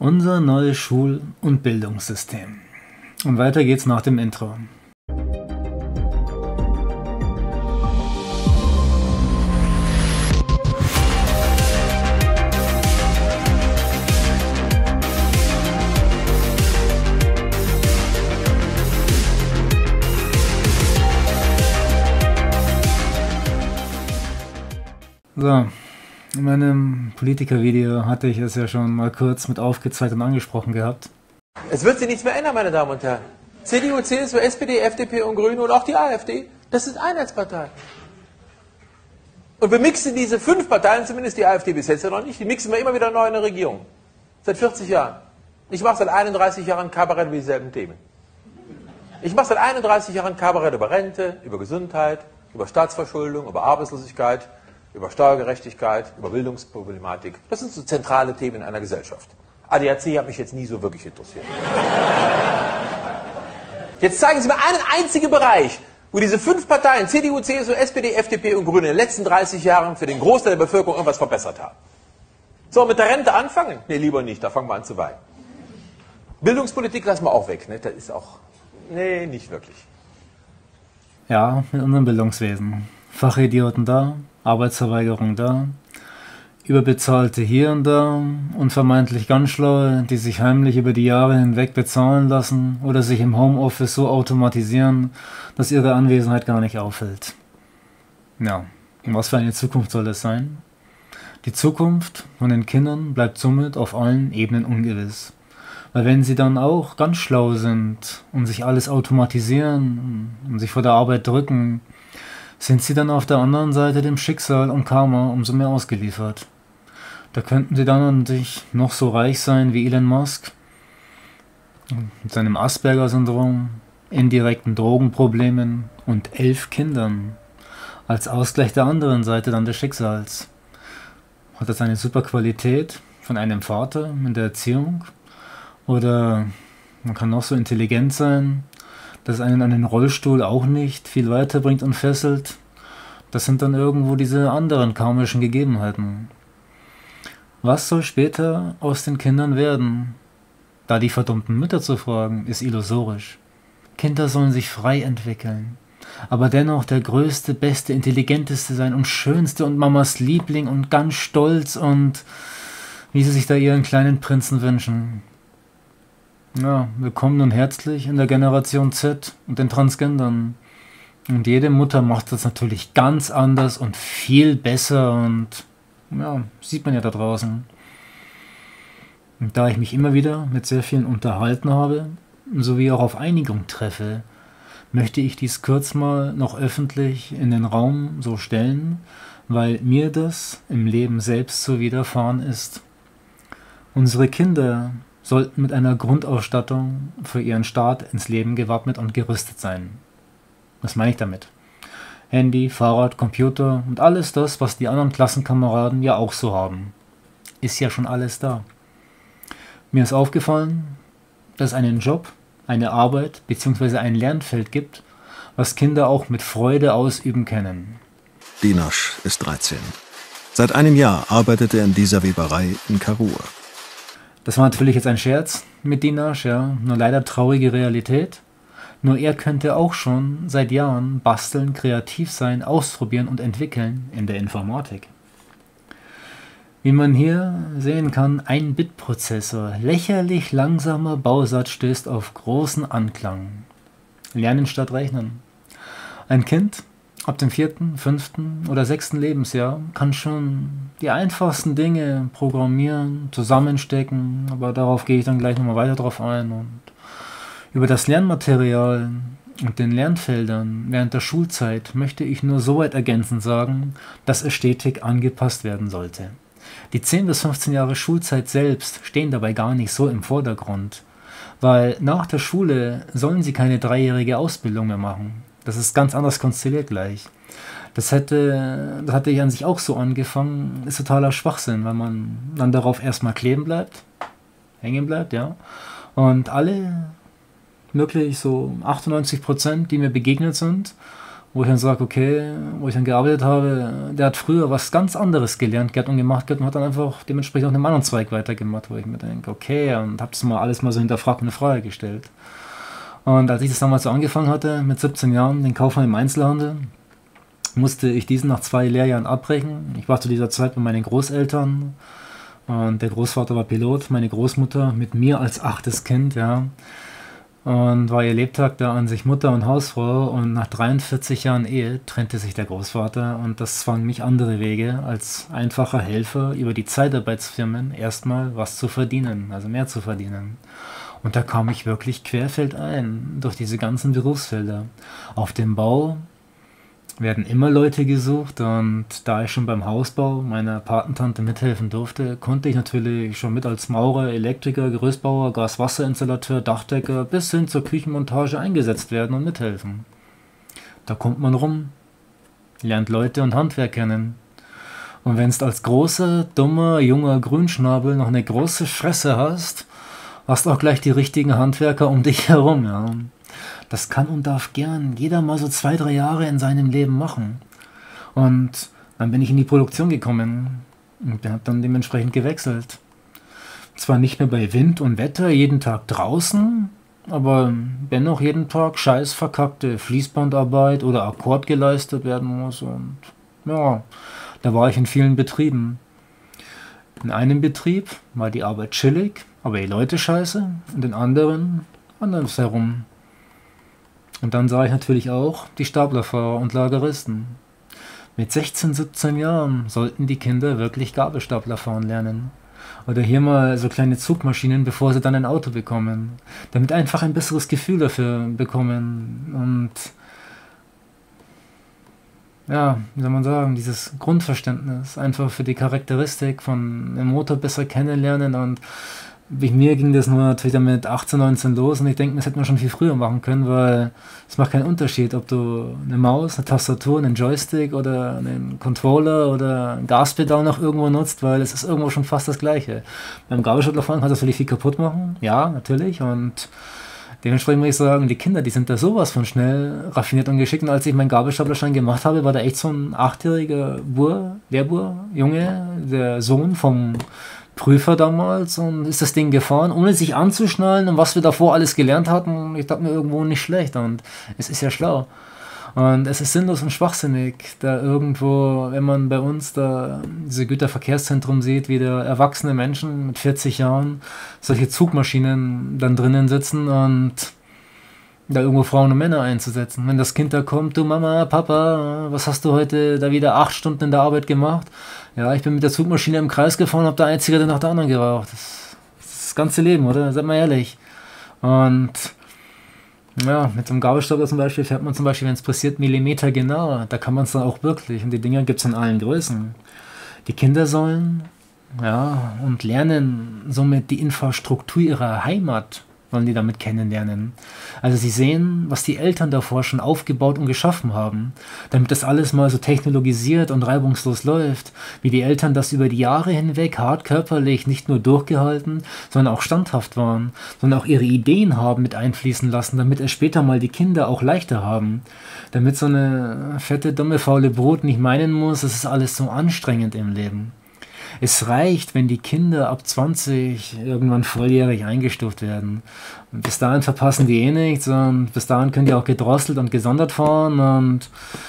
Unser neues Schul- und Bildungssystem. Und weiter geht's nach dem Intro. So, in meinem Politiker-Video hatte ich es ja schon mal kurz mit aufgezeigt und angesprochen gehabt. Es wird sich nichts mehr ändern, meine Damen und Herren. CDU, CSU, SPD, FDP und Grüne und auch die AfD, das sind Einheitsparteien. Und wir mixen diese 5 Parteien, zumindest die AfD bis jetzt ja noch nicht, die mixen wir immer wieder neu in der Regierung. Seit 40 Jahren. Ich mache seit 31 Jahren Kabarett über dieselben Themen. Ich mache seit 31 Jahren Kabarett über Rente, über Gesundheit, über Staatsverschuldung, über Arbeitslosigkeit, über Steuergerechtigkeit, über Bildungsproblematik. Das sind so zentrale Themen in einer Gesellschaft. ADAC hat mich jetzt nie so wirklich interessiert. Jetzt zeigen Sie mir einen einzigen Bereich, wo diese 5 Parteien, CDU, CSU, SPD, FDP und Grüne, in den letzten 30 Jahren für den Großteil der Bevölkerung irgendwas verbessert haben. So, mit der Rente anfangen? Nee, lieber nicht, da fangen wir an zu weinen. Bildungspolitik lassen wir auch weg, ne? Das ist auch, nee, nicht wirklich. Ja, mit unserem Bildungswesen. Fachidioten da, Arbeitsverweigerung da, Überbezahlte hier und da und vermeintlich ganz Schlaue, die sich heimlich über die Jahre hinweg bezahlen lassen oder sich im Homeoffice so automatisieren, dass ihre Anwesenheit gar nicht auffällt. Ja, und was für eine Zukunft soll das sein? Die Zukunft von den Kindern bleibt somit auf allen Ebenen ungewiss. Weil wenn sie dann auch ganz schlau sind und sich alles automatisieren und sich vor der Arbeit drücken, sind sie dann auf der anderen Seite dem Schicksal und Karma umso mehr ausgeliefert. Da könnten sie dann an sich noch so reich sein wie Elon Musk, mit seinem Asperger-Syndrom, indirekten Drogenproblemen und 11 Kindern, als Ausgleich der anderen Seite dann des Schicksals. Hat das eine super Qualität von einem Vater in der Erziehung? Oder man kann noch so intelligent sein, dass einen an den Rollstuhl auch nicht viel weiterbringt und fesselt. Das sind dann irgendwo diese anderen karmischen Gegebenheiten. Was soll später aus den Kindern werden? Da die verdammten Mütter zu fragen, ist illusorisch. Kinder sollen sich frei entwickeln, aber dennoch der größte, beste, intelligenteste sein und schönste und Mamas Liebling und ganz stolz und wie sie sich da ihren kleinen Prinzen wünschen. Ja, willkommen nun herzlich in der Generation Z und den Transgendern. Und jede Mutter macht das natürlich ganz anders und viel besser und ja, sieht man ja da draußen. Und da ich mich immer wieder mit sehr vielen unterhalten habe, sowie auch auf Einigung treffe, möchte ich dies kurz mal noch öffentlich in den Raum so stellen, weil mir das im Leben selbst so widerfahren ist. Unsere Kinder sollten mit einer Grundausstattung für ihren Start ins Leben gewappnet und gerüstet sein. Was meine ich damit? Handy, Fahrrad, Computer und alles das, was die anderen Klassenkameraden ja auch so haben. Ist ja schon alles da. Mir ist aufgefallen, dass es einen Job, eine Arbeit bzw. ein Lernfeld gibt, was Kinder auch mit Freude ausüben können. Dinasch ist 13. Seit einem Jahr arbeitet er in dieser Weberei in Karur. Das war natürlich jetzt ein Scherz mit Dinasch, ja, nur leider traurige Realität. Nur er könnte auch schon seit Jahren basteln, kreativ sein, ausprobieren und entwickeln in der Informatik. Wie man hier sehen kann, ein Bitprozessor, lächerlich langsamer Bausatz stößt auf großen Anklang. Lernen statt Rechnen. Ein Kind ab dem 4., 5. oder 6. Lebensjahr kann schon die einfachsten Dinge programmieren, zusammenstecken, aber darauf gehe ich dann gleich nochmal weiter drauf ein. Und über das Lernmaterial und den Lernfeldern während der Schulzeit möchte ich nur so weit ergänzend sagen, dass es stetig angepasst werden sollte. Die 10 bis 15 Jahre Schulzeit selbst stehen dabei gar nicht so im Vordergrund, weil nach der Schule sollen sie keine 3-jährige Ausbildung mehr machen. Das ist ganz anders konstelliert gleich. Das hatte ich an sich auch so angefangen, ist totaler Schwachsinn, weil man dann darauf erstmal kleben bleibt, hängen bleibt, ja. Und alle, wirklich so 98%, die mir begegnet sind wo ich dann sage, okay, wo ich dann gearbeitet habe, der hat früher was ganz anderes gelernt gehabt und gemacht gehabt und hat dann einfach dementsprechend auch einen anderen Zweig weitergemacht, wo ich mir denke, okay, und habe das mal alles mal so hinterfragt und eine Frage gestellt. Und als ich das damals so angefangen hatte, mit 17 Jahren, den Kaufmann im Einzelhandel, musste ich diesen nach 2 Lehrjahren abbrechen. Ich war zu dieser Zeit bei meinen Großeltern und der Großvater war Pilot, meine Großmutter mit mir als 8. Kind, ja. Und war ihr Lebtag da an sich Mutter und Hausfrau und nach 43 Jahren Ehe trennte sich der Großvater und das zwang mich andere Wege als einfacher Helfer über die Zeitarbeitsfirmen erstmal was zu verdienen, also mehr zu verdienen. Und da kam ich wirklich querfeldein durch diese ganzen Berufsfelder. Auf dem Bau werden immer Leute gesucht und da ich schon beim Hausbau meiner Patentante mithelfen durfte, konnte ich natürlich schon mit als Maurer, Elektriker, Gerüstbauer, Gaswasserinstallateur, Dachdecker bis hin zur Küchenmontage eingesetzt werden und mithelfen. Da kommt man rum, lernt Leute und Handwerk kennen. Und wenn du als großer, dummer, junger Grünschnabel noch eine große Fresse hast du auch gleich die richtigen Handwerker um dich herum, ja. Das kann und darf gern jeder mal so 2, 3 Jahre in seinem Leben machen. Und dann bin ich in die Produktion gekommen und habe dann dementsprechend gewechselt. Zwar nicht mehr bei Wind und Wetter jeden Tag draußen, aber wenn noch jeden Tag scheiß verkackte Fließbandarbeit oder Akkord geleistet werden muss. Und ja, da war ich in vielen Betrieben. In einem Betrieb war die Arbeit chillig, aber die Leute scheiße, und in anderen andersherum. Und dann sah ich natürlich auch die Staplerfahrer und Lageristen. Mit 16, 17 Jahren sollten die Kinder wirklich Gabelstapler fahren lernen. Oder hier mal so kleine Zugmaschinen, bevor sie dann ein Auto bekommen. Damit einfach ein besseres Gefühl dafür bekommen. Und ja, wie soll man sagen, dieses Grundverständnis einfach für die Charakteristik von einem Motor besser kennenlernen. Und bei mir ging das nur natürlich dann mit 18, 19 los und ich denke, das hätte man schon viel früher machen können, weil es macht keinen Unterschied, ob du eine Maus, eine Tastatur, einen Joystick oder einen Controller oder ein Gaspedal noch irgendwo nutzt, weil es ist irgendwo schon fast das Gleiche. Beim Gabelstaplerfahren kannst du völlig viel kaputt machen, ja, natürlich, und dementsprechend muss ich sagen, die Kinder, die sind da sowas von schnell, raffiniert und geschickt. Und als ich meinen Gabelstaplerschein gemacht habe, war da echt so ein 8-jähriger Junge, der Sohn vom Prüfer damals, und ist das Ding gefahren, ohne sich anzuschnallen, und was wir davor alles gelernt hatten, ich dachte mir irgendwo nicht schlecht, und es ist ja schlau. Und es ist sinnlos und schwachsinnig, da irgendwo, wenn man bei uns da diese Güterverkehrszentrum sieht, wie da erwachsene Menschen mit 40 Jahren solche Zugmaschinen dann drinnen sitzen und da irgendwo Frauen und Männer einzusetzen. Wenn das Kind da kommt, du Mama, Papa, was hast du heute da wieder 8 Stunden in der Arbeit gemacht? Ja, ich bin mit der Zugmaschine im Kreis gefahren, habe da eine Zigarette nach der anderen geraucht. Das ist das ganze Leben, oder? Seid mal ehrlich. Und ja, mit so einem Gabelstapler zum Beispiel fährt man zum Beispiel, wenn es passiert, Millimeter genauer. Da kann man es dann auch wirklich. Und die Dinger gibt es in allen Größen. Die Kinder sollen, ja, und lernen somit die Infrastruktur ihrer Heimat, wollen die damit kennenlernen. Also sie sehen, was die Eltern davor schon aufgebaut und geschaffen haben, damit das alles mal so technologisiert und reibungslos läuft, wie die Eltern das über die Jahre hinweg hart körperlich nicht nur durchgehalten, sondern auch standhaft waren, sondern auch ihre Ideen haben mit einfließen lassen, damit es später mal die Kinder auch leichter haben, damit so eine fette, dumme, faule Brut nicht meinen muss, es ist alles so anstrengend im Leben. Es reicht, wenn die Kinder ab 20 irgendwann volljährig eingestuft werden. Und bis dahin verpassen die eh nichts, und bis dahin können die auch gedrosselt und gesondert fahren, und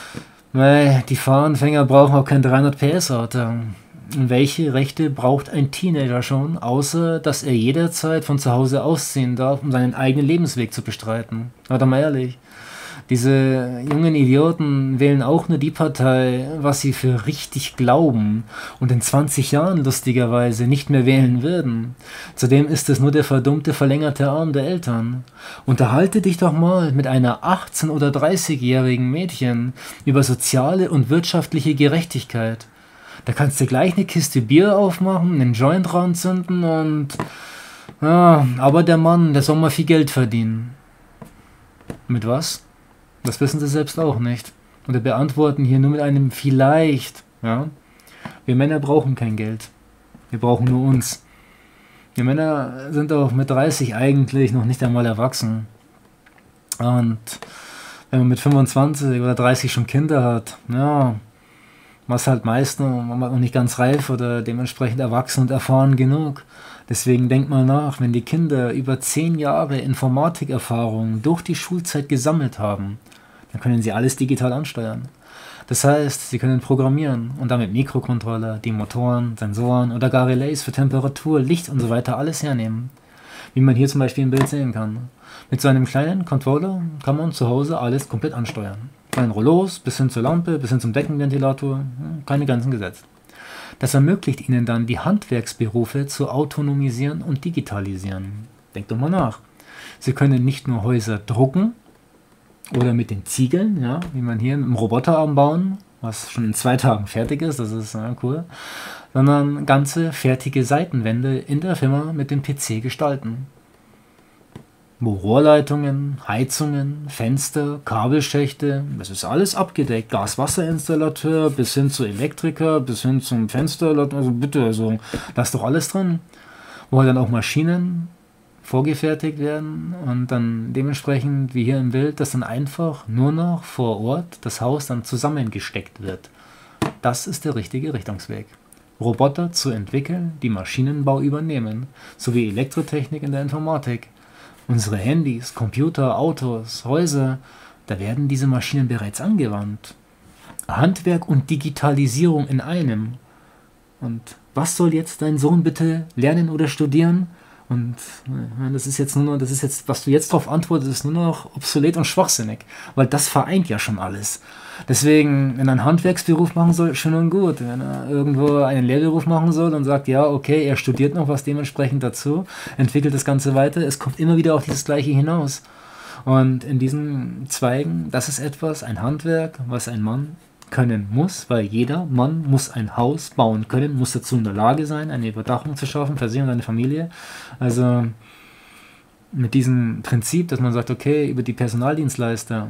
die Fahranfänger brauchen auch kein 300 PS Auto. Und welche Rechte braucht ein Teenager schon, außer dass er jederzeit von zu Hause ausziehen darf, um seinen eigenen Lebensweg zu bestreiten? Warte mal ehrlich. Diese jungen Idioten wählen auch nur die Partei, was sie für richtig glauben und in 20 Jahren lustigerweise nicht mehr wählen würden. Zudem ist es nur der verdummte verlängerte Arm der Eltern. Unterhalte dich doch mal mit einer 18- oder 30-jährigen Mädchen über soziale und wirtschaftliche Gerechtigkeit. Da kannst du gleich eine Kiste Bier aufmachen, einen Joint ranzünden und... Ja, aber der Mann, der soll mal viel Geld verdienen. Mit was? Das wissen sie selbst auch nicht. Oder beantworten hier nur mit einem vielleicht. Ja? Wir Männer brauchen kein Geld. Wir brauchen nur uns. Wir Männer sind auch mit 30 eigentlich noch nicht einmal erwachsen. Und Wenn man mit 25 oder 30 schon Kinder hat, ja, was halt meistens, man war noch nicht ganz reif oder dementsprechend erwachsen und erfahren genug. Deswegen denkt mal nach, wenn die Kinder über 10 Jahre Informatikerfahrung durch die Schulzeit gesammelt haben, dann können sie alles digital ansteuern. Das heißt, sie können programmieren und damit Mikrocontroller, die Motoren, Sensoren oder gar Relays für Temperatur, Licht und so weiter alles hernehmen. Wie man hier zum Beispiel im Bild sehen kann. Mit so einem kleinen Controller kann man zu Hause alles komplett ansteuern. Von den Rollos bis hin zur Lampe, bis hin zum Deckenventilator, keine Grenzen gesetzt. Das ermöglicht ihnen dann, die Handwerksberufe zu autonomisieren und digitalisieren. Denkt doch mal nach. Sie können nicht nur Häuser drucken oder mit den Ziegeln, ja, wie man hier im Roboterarm bauen, was schon in 2 Tagen fertig ist, das ist cool, sondern ganze fertige Seitenwände in der Firma mit dem PC gestalten. Wo Rohrleitungen, Heizungen, Fenster, Kabelschächte, das ist alles abgedeckt. Gas-Wasser-Installateur bis hin zu Elektriker, bis hin zum Fenster, also bitte, also da ist doch alles drin. Wo halt dann auch Maschinen vorgefertigt werden und dann dementsprechend, wie hier im Bild, dass dann einfach nur noch vor Ort das Haus dann zusammengesteckt wird. Das ist der richtige Richtungsweg. Roboter zu entwickeln, die Maschinenbau übernehmen, sowie Elektrotechnik in der Informatik. Unsere Handys, Computer, Autos, Häuser, da werden diese Maschinen bereits angewandt. Handwerk und Digitalisierung in einem. Und was soll jetzt dein Sohn bitte lernen oder studieren? Und das ist jetzt, was du jetzt darauf antwortest, ist nur noch obsolet und schwachsinnig, weil das vereint ja schon alles. Deswegen, wenn er einen Handwerksberuf machen soll, schön und gut. Wenn er irgendwo einen Lehrberuf machen soll und sagt, ja, okay, er studiert noch was dementsprechend dazu, entwickelt das Ganze weiter, es kommt immer wieder auf dieses Gleiche hinaus. Und in diesen Zweigen, das ist etwas, ein Handwerk, was ein Mann können muss, weil jeder Mann muss ein Haus bauen können, muss dazu in der Lage sein, eine Überdachung zu schaffen für sich und seine Familie. Also mit diesem Prinzip, dass man sagt, okay, über die Personaldienstleister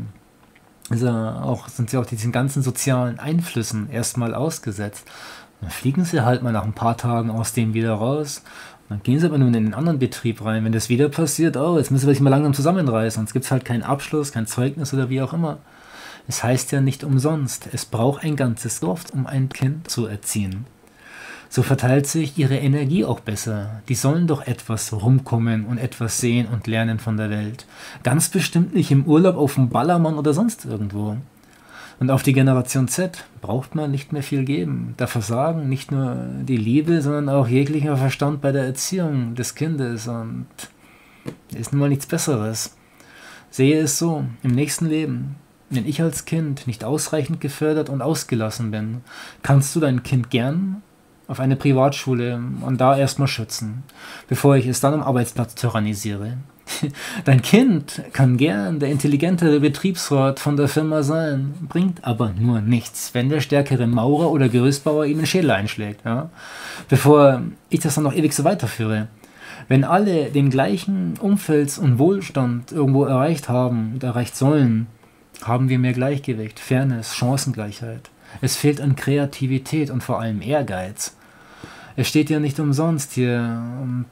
sind sie auch diesen ganzen sozialen Einflüssen erstmal ausgesetzt. Dann fliegen sie halt mal nach ein paar Tagen aus dem wieder raus. Dann gehen sie aber nun in einen anderen Betrieb rein. Wenn das wieder passiert, jetzt müssen wir sich mal langsam zusammenreißen, sonst gibt es halt keinen Abschluss, kein Zeugnis oder wie auch immer. Es heißt ja nicht umsonst, es braucht ein ganzes Dorf, um ein Kind zu erziehen. So verteilt sich ihre Energie auch besser. Die sollen doch etwas rumkommen und etwas sehen und lernen von der Welt. Ganz bestimmt nicht im Urlaub auf dem Ballermann oder sonst irgendwo. Und auf die Generation Z braucht man nicht mehr viel geben. Da versagen nicht nur die Liebe, sondern auch jeglicher Verstand bei der Erziehung des Kindes. Und ist nun mal nichts Besseres. Sehe es so, im nächsten Leben. Wenn ich als Kind nicht ausreichend gefördert und ausgelassen bin, kannst du dein Kind gern auf eine Privatschule und da erstmal schützen, bevor ich es dann am Arbeitsplatz tyrannisiere. Dein Kind kann gern der intelligentere Betriebsrat von der Firma sein, bringt aber nur nichts, wenn der stärkere Maurer oder Gerüstbauer ihm den Schädel einschlägt, ja? Bevor ich das dann noch ewig so weiterführe. Wenn alle den gleichen Umfelds- und Wohlstand irgendwo erreicht haben und erreicht sollen, haben wir mehr Gleichgewicht, Fairness, Chancengleichheit. Es fehlt an Kreativität und vor allem Ehrgeiz. Es steht ja nicht umsonst hier und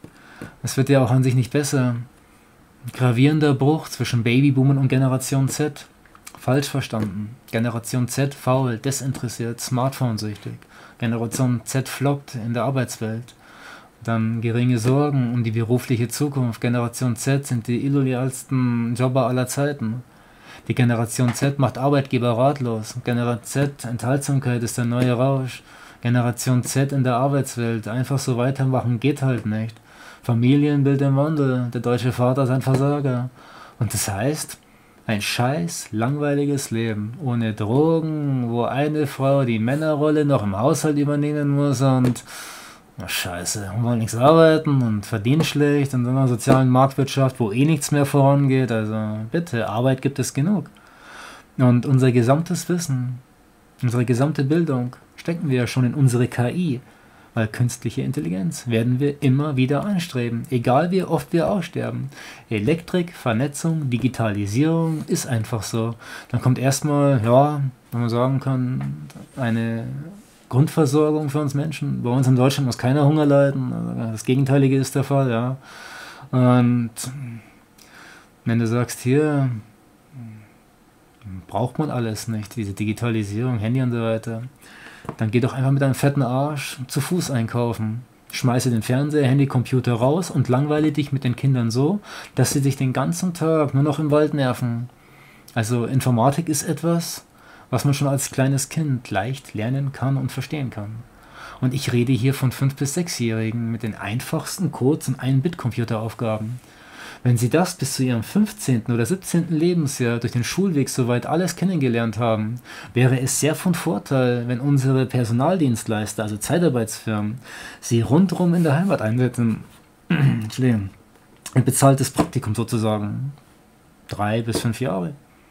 es wird ja auch an sich nicht besser. Gravierender Bruch zwischen Babyboomern und Generation Z. Falsch verstanden. Generation Z faul, desinteressiert, smartphone-süchtig. Generation Z floppt in der Arbeitswelt. Dann geringe Sorgen um die berufliche Zukunft. Generation Z sind die illoyalsten Jobber aller Zeiten. Die Generation Z macht Arbeitgeber ratlos. Generation Z, Enthaltsamkeit ist der neue Rausch. Generation Z in der Arbeitswelt. Einfach so weitermachen geht halt nicht. Familienbild im Wandel. Der deutsche Vater ist ein Versager. Und das heißt, ein scheiß langweiliges Leben. Ohne Drogen, wo eine Frau die Männerrolle noch im Haushalt übernehmen muss und scheiße, wir wollen nichts arbeiten und verdienen schlecht in so einer sozialen Marktwirtschaft, wo nichts mehr vorangeht. Also bitte, Arbeit gibt es genug. Und unser gesamtes Wissen, unsere gesamte Bildung stecken wir ja schon in unsere KI, weil künstliche Intelligenz werden wir immer wieder anstreben, egal wie oft wir aussterben. Elektrik, Vernetzung, Digitalisierung ist einfach so. Dann kommt erstmal, wenn man sagen kann, eine Grundversorgung für uns Menschen. Bei uns in Deutschland muss keiner Hunger leiden. Das Gegenteilige ist der Fall, ja. Und wenn du sagst, hier, Braucht man alles nicht, diese Digitalisierung, Handy und so weiter. Dann geh doch einfach mit deinem fetten Arsch zu Fuß einkaufen. Schmeiße den Fernseher, Handy, Computer raus und langweile dich mit den Kindern so, dass sie dich den ganzen Tag nur noch im Wald nerven. Also Informatik ist etwas, was man schon als kleines Kind leicht lernen kann und verstehen kann. Und ich rede hier von 5- bis 6-Jährigen mit den einfachsten Codes und 1-Bit-Computeraufgaben. Wenn sie das bis zu ihrem 15. oder 17. Lebensjahr durch den Schulweg soweit alles kennengelernt haben, wäre es sehr von Vorteil, wenn unsere Personaldienstleister, also Zeitarbeitsfirmen, sie rundherum in der Heimat einsetzen. Ein bezahltes Praktikum sozusagen. 3 bis 5 Jahre.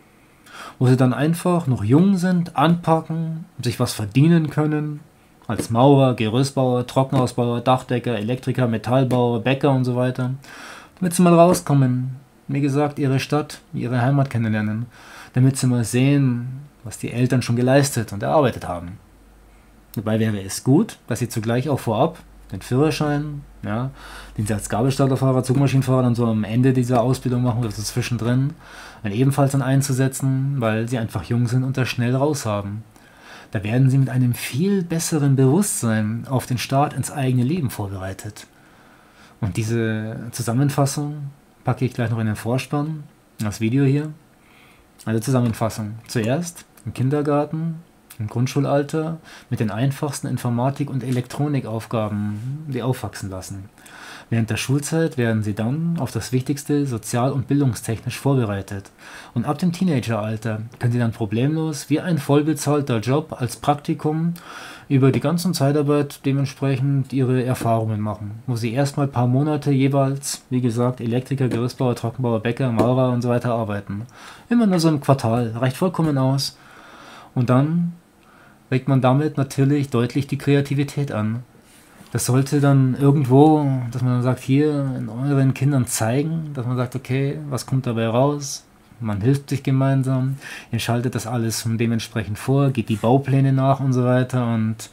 Wo sie dann einfach noch jung sind, anpacken, sich was verdienen können. Als Maurer, Gerüstbauer, Trockenhausbauer, Dachdecker, Elektriker, Metallbauer, Bäcker und so weiter. Damit sie mal rauskommen, wie gesagt, ihre Stadt, ihre Heimat kennenlernen. Damit sie mal sehen, was die Eltern schon geleistet und erarbeitet haben. Dabei wäre es gut, dass sie zugleich auch vorab den Führerschein, ja, den sie als Gabelstaplerfahrer, Zugmaschinenfahrer dann so am Ende dieser Ausbildung machen, oder so zwischendrin, dann ebenfalls dann einzusetzen, weil sie einfach jung sind und das schnell raus haben. Da werden sie mit einem viel besseren Bewusstsein auf den Start ins eigene Leben vorbereitet. Und diese Zusammenfassung packe ich gleich noch in den Vorspann, das Video hier. Also Zusammenfassung. Zuerst im Kindergarten, im Grundschulalter mit den einfachsten Informatik- und Elektronikaufgaben, die aufwachsen lassen. Während der Schulzeit werden sie dann auf das Wichtigste sozial- und bildungstechnisch vorbereitet. Und ab dem Teenageralter können sie dann problemlos wie ein vollbezahlter Job als Praktikum über die ganze Zeitarbeit dementsprechend ihre Erfahrungen machen. Wo sie erstmal ein paar Monate jeweils, wie gesagt, Elektriker, Gerüstbauer, Trockenbauer, Bäcker, Maurer und so weiter arbeiten. Immer nur so im Quartal, reicht vollkommen aus. Und dann regt man damit natürlich deutlich die Kreativität an. Das sollte dann irgendwo, dass man dann sagt, hier in euren Kindern zeigen, dass man sagt, okay, was kommt dabei raus? Man hilft sich gemeinsam, ihr schaltet das alles dementsprechend vor, geht die Baupläne nach und so weiter. Und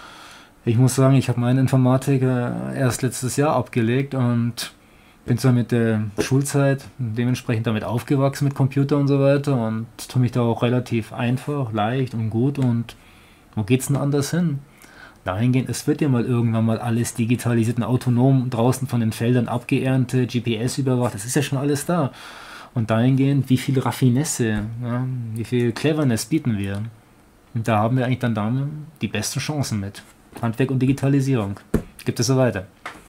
ich muss sagen, ich habe meine Informatik erst letztes Jahr abgelegt und bin zwar mit der Schulzeit dementsprechend damit aufgewachsen mit Computer und so weiter und tue mich da auch relativ einfach, leicht und gut. Und wo geht's denn anders hin? Dahingehend, es wird ja mal irgendwann mal alles digitalisiert und autonom draußen von den Feldern abgeerntet, GPS überwacht, das ist ja schon alles da. Und dahingehend, wie viel Raffinesse, ja, wie viel Cleverness bieten wir. Und da haben wir eigentlich dann die besten Chancen mit. Handwerk und Digitalisierung. Gibt es so weiter.